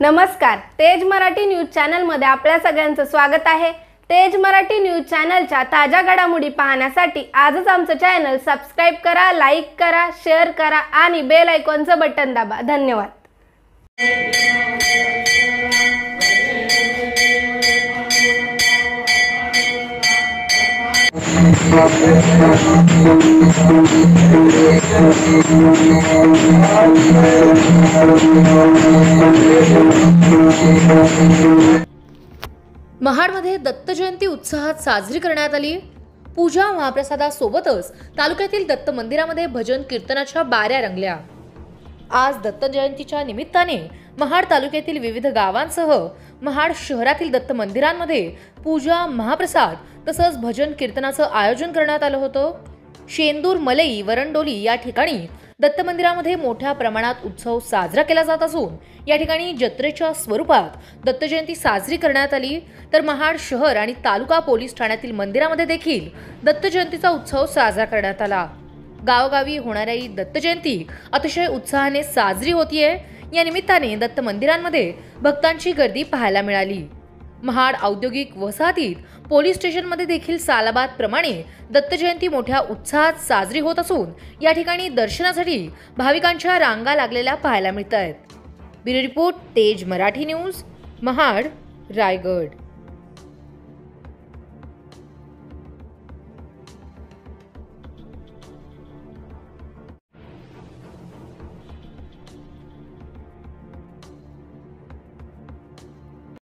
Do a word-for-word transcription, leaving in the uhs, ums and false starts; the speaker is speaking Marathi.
नमस्कार, तेज मराठी न्यूज चॅनलमध्ये आपल्या सगळ्यांचं स्वागत आहे। तेज मराठी न्यूज चॅनलच्या ताज्या घडामोडी पाहण्यासाठी आजच आमचं चॅनल सबस्क्राइब करा, लाईक करा, शेअर करा आणि बेल आयकॉनचं बटन दाबा। धन्यवाद। महाडमध्ये दत्त जयंती उत्साहात साजरी करण्यात आली। पूजा महाप्रसादासोबतच तालुक्यातील दत्त मंदिरामध्ये भजन कीर्तनाच्या बाऱ्या रंगल्या। आज दत्त जयंतीच्या निमित्ताने महाड तालुक्यातील विविध गावांसह महाड शहरातील दत्त मंदिरांमध्ये पूजा महाप्रसाद तसंच भजन कीर्तनाचं आयोजन करण्यात आलं होतं। शेंदूर मलई वरंडोली या ठिकाणी दत्त मंदिरामध्ये मोठ्या प्रमाणात उत्सव साजरा केला जात असून या ठिकाणी जत्रेच्या स्वरूपात दत्त जयंती साजरी करण्यात आली। तर महाड शहर आणि तालुका पोलीस ठाण्यातील मंदिरामध्ये देखील दत्त जयंतीचा उत्सव साजरा करण्यात आला। गावोगावी होणारी दत्त जयंती अतिशय उत्साहाने साजरी होतीये। या निमित्ताने दत्त मंदिरांमध्ये भक्तांची गर्दी पाहायला मिळाली। महाड औद्योगिक वसाहतीत पोलीस स्टेशनमध्ये देखील सालाबाद प्रमाणे दत्त जयंती मोठ्या उत्साहात साजरी होत असून या ठिकाणी दर्शनासाठी भाविकांच्या रांगा लागलेल्या पाहायला मिळत आहेत। ब्युरो रिपोर्ट, तेज मराठी न्यूज, महाड, रायगड।